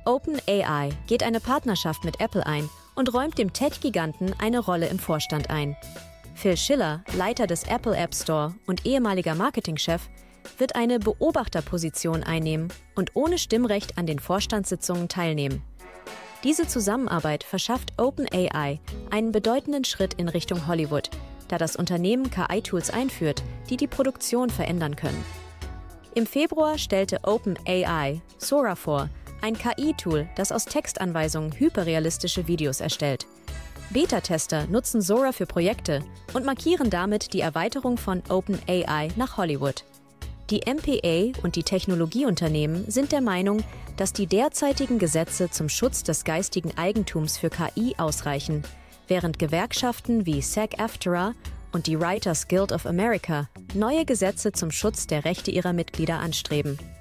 OpenAI geht eine Partnerschaft mit Apple ein und räumt dem Tech-Giganten eine Rolle im Vorstand ein. Phil Schiller, Leiter des Apple App Store und ehemaliger Marketingchef, wird eine Beobachterposition einnehmen und ohne Stimmrecht an den Vorstandssitzungen teilnehmen. Diese Zusammenarbeit verschafft OpenAI einen bedeutenden Schritt in Richtung Hollywood, da das Unternehmen KI-Tools einführt, die die Produktion verändern können. Im Februar stellte OpenAI Sora vor, ein KI-Tool, das aus Textanweisungen hyperrealistische Videos erstellt. Beta-Tester nutzen Sora für Projekte und markieren damit die Erweiterung von OpenAI nach Hollywood. Die MPA und die Technologieunternehmen sind der Meinung, dass die derzeitigen Gesetze zum Schutz des geistigen Eigentums für KI ausreichen, während Gewerkschaften wie SAG-AFTRA und die Writers Guild of America neue Gesetze zum Schutz der Rechte ihrer Mitglieder anstreben.